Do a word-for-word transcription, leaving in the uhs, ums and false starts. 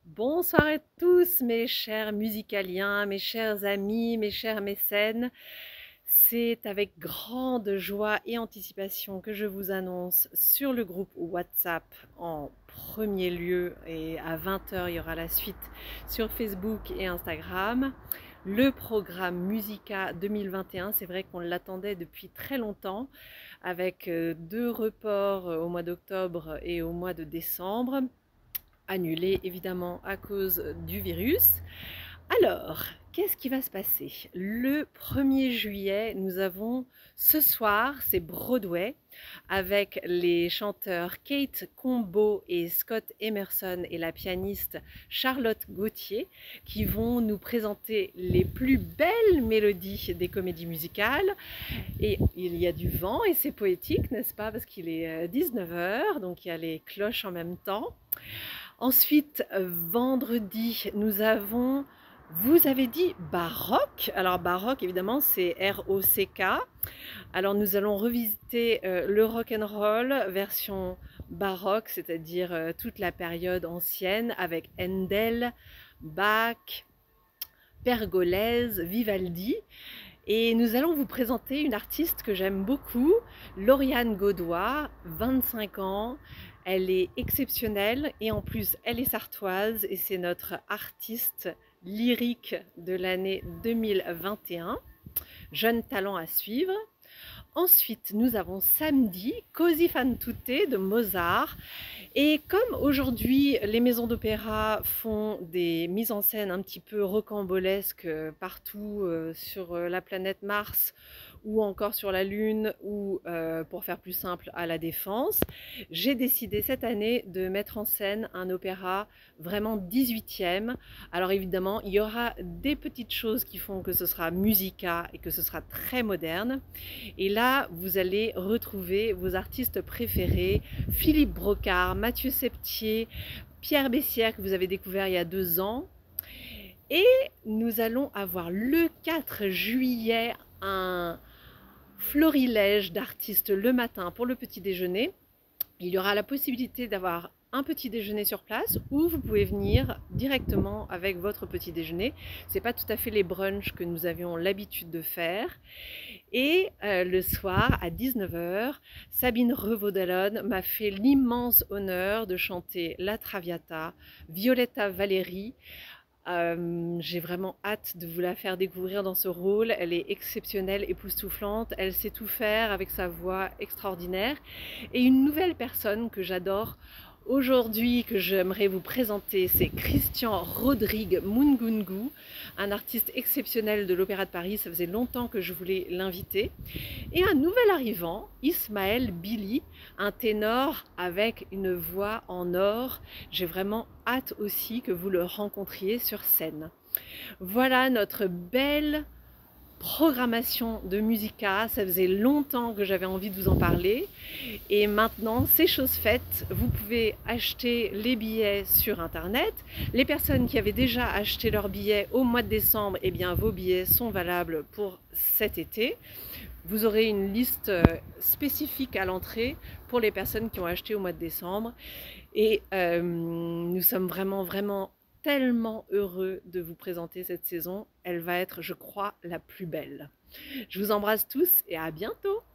Bonsoir à tous mes chers musicaliens, mes chers amis, mes chers mécènes. C'est avec grande joie et anticipation que je vous annonce sur le groupe WhatsApp en premier lieu, et à vingt heures il y aura la suite sur Facebook et Instagram, le programme Musica deux mille vingt et un. C'est vrai qu'on l'attendait depuis très longtemps, avec deux reports au mois d'octobre et au mois de décembre, annulé évidemment à cause du virus. Alors, qu'est-ce qui va se passer? Le premier juillet, nous avons ce soir, c'est Broadway, avec les chanteurs Kate Combo et Scott Emerson et la pianiste Charlotte Gauthier, qui vont nous présenter les plus belles mélodies des comédies musicales. Et il y a du vent et c'est poétique, n'est-ce pas? Parce qu'il est dix-neuf heures, donc il y a les cloches en même temps. Ensuite, vendredi, nous avons, vous avez dit baroque. Alors baroque, évidemment, c'est R O C K. Alors nous allons revisiter euh, le rock and roll version baroque, c'est-à-dire euh, toute la période ancienne avec Handel, Bach, Pergolèse, Vivaldi. Et nous allons vous présenter une artiste que j'aime beaucoup, Lauriane Gaudois, vingt-cinq ans. Elle est exceptionnelle et en plus elle est sartoise et c'est notre artiste lyrique de l'année deux mille vingt et un. Jeune talent à suivre. Ensuite, nous avons samedi Così fan tutte de Mozart. Et comme aujourd'hui les maisons d'opéra font des mises en scène un petit peu rocambolesques partout sur la planète Mars ou encore sur la Lune ou euh, pour faire plus simple à la Défense, j'ai décidé cette année de mettre en scène un opéra vraiment dix-huitième. Alors évidemment, il y aura des petites choses qui font que ce sera musica et que ce sera très moderne. Et là, vous allez retrouver vos artistes préférés, Philippe Brocard, Mathieu Septier, Pierre Bessières que vous avez découvert il y a deux ans. Et nous allons avoir le quatre juillet un florilège d'artistes le matin pour le petit déjeuner. Il y aura la possibilité d'avoir un petit déjeuner sur place ou vous pouvez venir directement avec votre petit déjeuner. Ce n'est pas tout à fait les brunchs que nous avions l'habitude de faire. Et euh, le soir à dix-neuf heures, Sabine Revaud-Dallon m'a fait l'immense honneur de chanter La Traviata, Violetta Valéry. Euh, j'ai vraiment hâte de vous la faire découvrir dans ce rôle. Elle est exceptionnelle, époustouflante, elle sait tout faire avec sa voix extraordinaire. Et une nouvelle personne que j'adore aujourd'hui, que j'aimerais vous présenter, c'est Christian Rodrigue Mungungu, un artiste exceptionnel de l'Opéra de Paris. Ça faisait longtemps que je voulais l'inviter. Et un nouvel arrivant, Ismaël Billy, un ténor avec une voix en or. J'ai vraiment hâte aussi que vous le rencontriez sur scène. Voilà notre belle programmation de Musica. Ça faisait longtemps que j'avais envie de vous en parler et maintenant c'est chose faite. Vous pouvez acheter les billets sur internet. Les personnes qui avaient déjà acheté leurs billets au mois de décembre, eh bien vos billets sont valables pour cet été. Vous aurez une liste spécifique à l'entrée pour les personnes qui ont acheté au mois de décembre et euh, nous sommes vraiment vraiment tellement heureux de vous présenter cette saison. Elle va être, je crois, la plus belle. Je vous embrasse tous et à bientôt!